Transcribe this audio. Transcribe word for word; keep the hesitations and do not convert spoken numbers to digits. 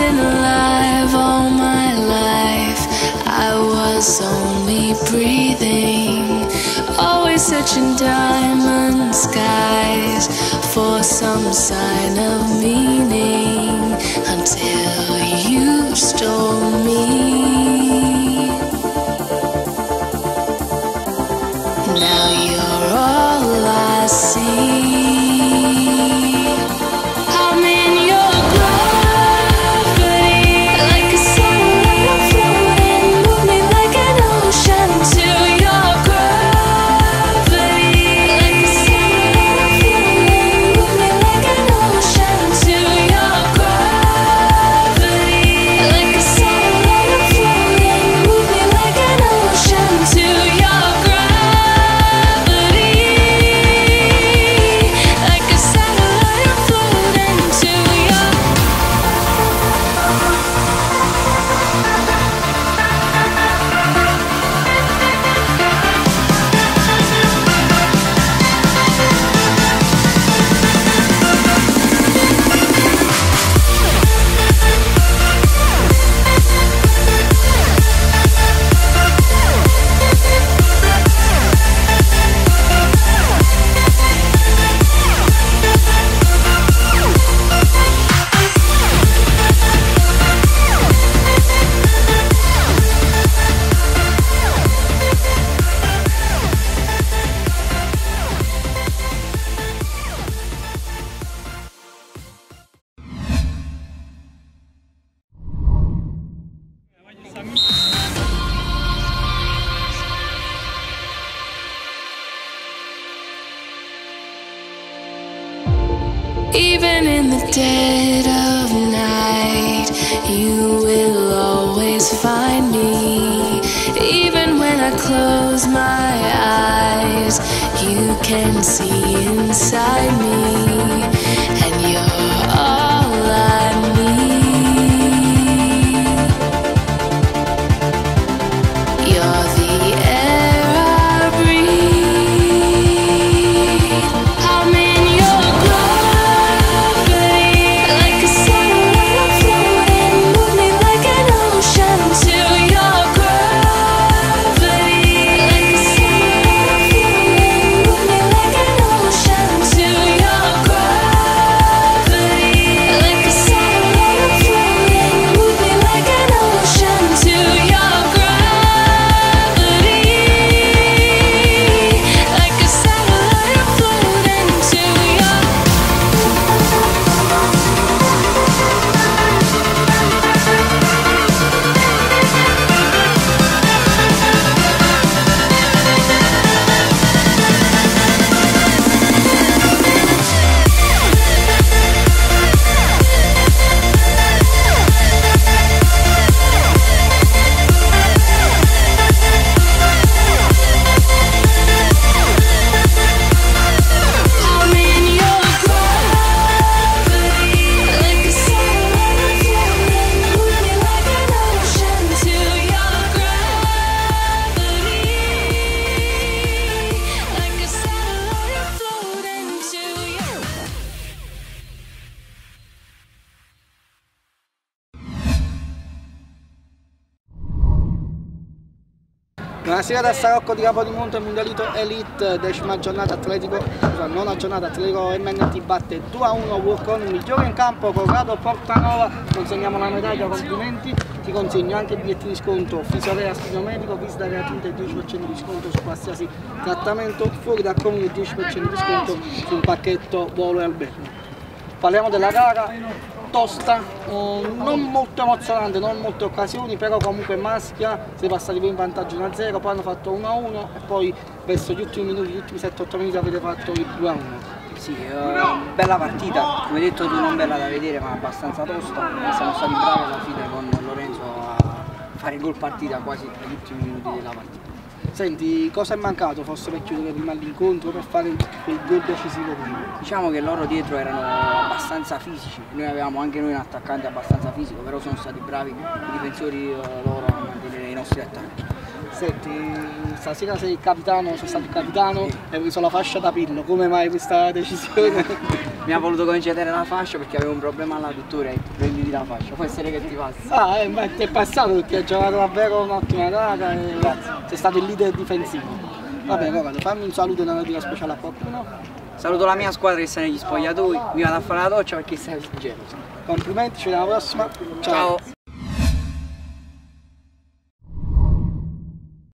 been alive all my life, I was only breathing, always searching diamond skies for some sign of meaning, until you stole me. Now you're all I see. I'm in your gravity, like a satellite I'm floating. Move me like an ocean to your gravity, like a satellite I'm floating. Move me like an ocean to your gravity, like a satellite I'm floating. Move me like an ocean to your gravity, like a satellite I'm floating to your. Even in the dead of night, you will always find me. Even when I close my eyes, you can see inside me, and you're all I need. You're the air I breathe. I'm in your gravity, like a satellite I'm floating. Move me like an ocean to your gravity, like a satellite I'm floating. Move me like an ocean to your gravity, like a satellite I'm floating. Move me like an ocean to your gravity, like a satellite I'm floating to your. I'm in your gravity, like a satellite I'm floating. Move me like an ocean to your gravity, like a satellite I'm floating to you. Buonasera da Sarocco di Capodimonte, Mundialito Elite, decima giornata atletico, cioè nona giornata atletico. M N T batte due a uno Work On, migliore in campo Corrado Portanova, consegniamo la medaglia, complimenti, ti consegno anche il biglietto di sconto, fisioterapia, studio medico, visita gratuita e dieci per cento di sconto su qualsiasi trattamento, fuori dal comune dieci per cento di sconto sul pacchetto volo e albergo. Parliamo della gara. Tosta, eh, non molto emozionante, non molte occasioni, però comunque maschia, si è passati poi in vantaggio uno a zero, poi hanno fatto uno a uno e poi verso gli ultimi minuti, gli ultimi sette otto minuti avete fatto il due a uno. Sì, eh, bella partita, come detto tu, non bella da vedere ma abbastanza tosta, siamo stati bravi alla fine con Lorenzo a fare il gol partita quasi negli ultimi minuti della partita. Senti, cosa è mancato forse per chiudere prima l'incontro, per fare quel gol decisivo prima? Diciamo che loro dietro erano abbastanza fisici, noi avevamo anche noi un attaccante abbastanza fisico, però sono stati bravi i difensori eh, loro a mantenere i nostri attacchi. Senti, stasera sei il capitano, sei stato il capitano e hai preso la fascia da Pirlo, come mai questa decisione? Mi ha voluto concedere la fascia perché avevo un problema all'adduttore e ho detto prenditi la fascia, può essere che ti passi. Ah, eh, ma ti è passato perché hai giocato davvero un'ottima gara e sei stato il leader difensivo. Va bene, Corrado, fammi un saluto e una notifica speciale a qualcuno. Saluto la mia squadra che sta negli spogliatoi, mi vado a fare la doccia perché stai geloso. Complimenti, ci vediamo alla prossima. Ciao. Ciao.